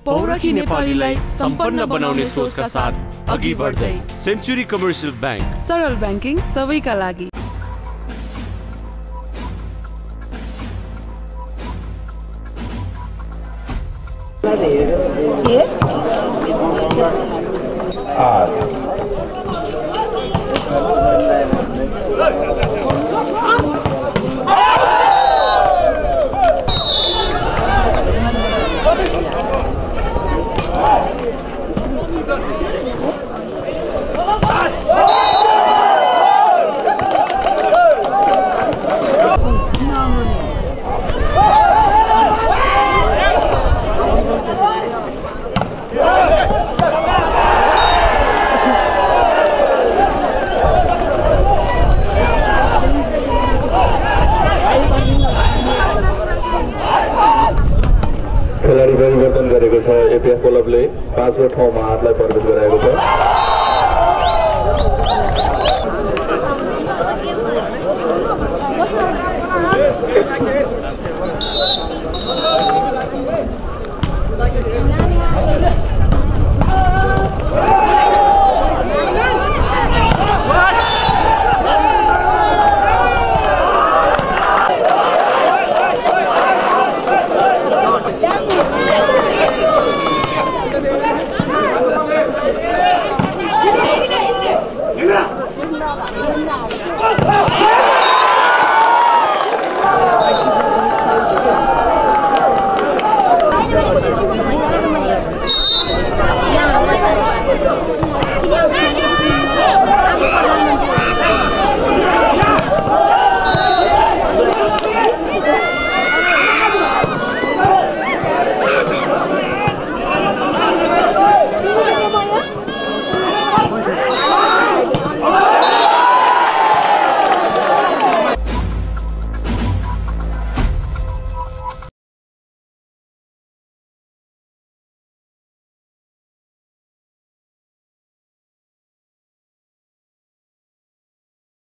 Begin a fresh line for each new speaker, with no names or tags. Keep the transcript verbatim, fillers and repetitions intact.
पौरखी नेपालीलाई सम्पन्न बनाउने सोचका साथ अघि बढ्दै सेन्चुरी कमर्सियल बैंक,
सरल बैंकिङ सबैका लागि।
खेलाडी परिवर्तन गरेको छ। एपीएफ क्लबले पाँचवटा ठाउँमा हातलाई प्रवेश गराएको छ।